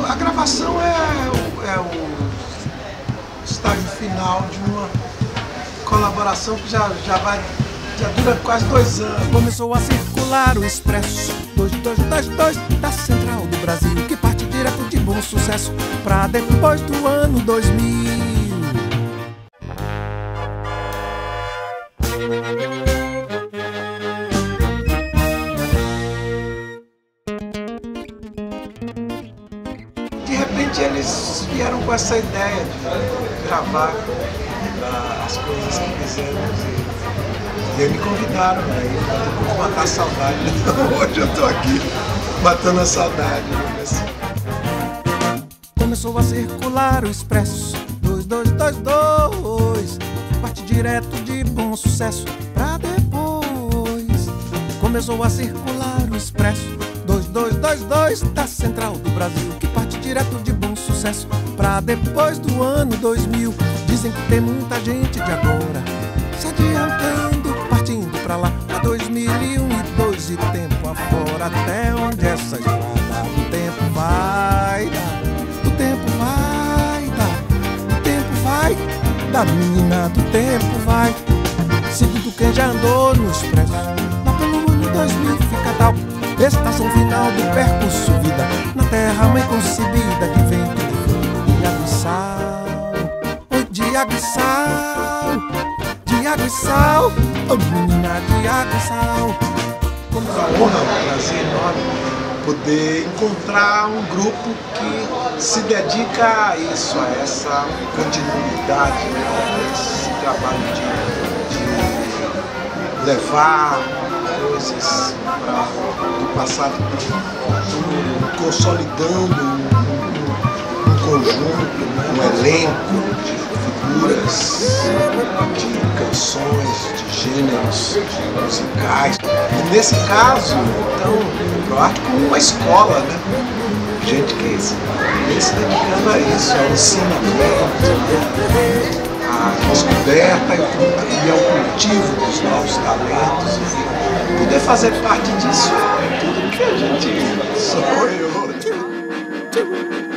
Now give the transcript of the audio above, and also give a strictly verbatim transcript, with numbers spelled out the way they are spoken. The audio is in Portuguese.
a gravação é o, é o estágio final de uma colaboração que já, já vai, já dura quase dois anos. Começou a circular o Expresso dois dois dois dois da Central do Brasil, que parte direto de Bom Sucesso pra depois do ano dois mil. De repente eles vieram com essa ideia de gravar uh, as coisas que fizemos e, e me convidaram, né? E eu vou matar a saudade. Hoje eu tô aqui matando a saudade. Começou a circular o Expresso dois dois dois dois, parte direto de Bom Sucesso pra depois. Começou a circular o Expresso dois dois dois dois da Central do Brasil, que parte direto de Bom Sucesso pra depois do ano dois mil. Dizem que tem muita gente de agora se adiantando, partindo pra lá, pra dois mil e um e dois e tempo afora, até onde essa estrada do tempo vai dar, do tempo vai dar, do tempo vai da menina, do tempo vai. Segundo quem já andou no Expresso, lá pelo ano dois mil fica tal estação final do percurso vida, na terra mãe concebida que vem de água e sal, oh, de água e sal, de água e sal, oh menina de água e sal. Como uma honra, um prazer enorme poder encontrar um grupo que se dedica a isso, a essa continuidade, né? A esse trabalho de, de levar coisas pra, do passado, pra, consolidando um, um, um conjunto, um elenco de figuras, de canções, de gêneros musicais. E nesse caso, então, o ProArte como uma escola, né? Gente que vem se dedicando a isso, ao ensinamento, à descoberta e ao cultivo dos novos talentos. E poder fazer parte disso é tudo que a gente sonhou.